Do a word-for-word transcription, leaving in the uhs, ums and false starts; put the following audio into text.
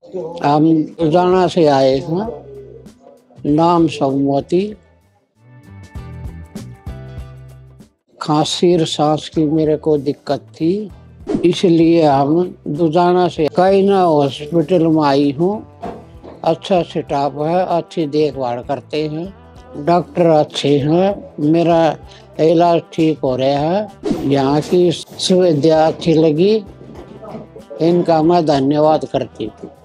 हम लुधियाना से आए हैं। नाम सोमवती। खांसी और सांस की मेरे को दिक्कत थी, इसलिए हम लुधियाना से काइना हॉस्पिटल में आई हूँ। अच्छा स्टाफ है, अच्छी देखभाल करते हैं, डॉक्टर अच्छे हैं, मेरा इलाज ठीक हो रहा है। यहाँ की सुविधा अच्छी लगी, इनका मैं धन्यवाद करती हूँ।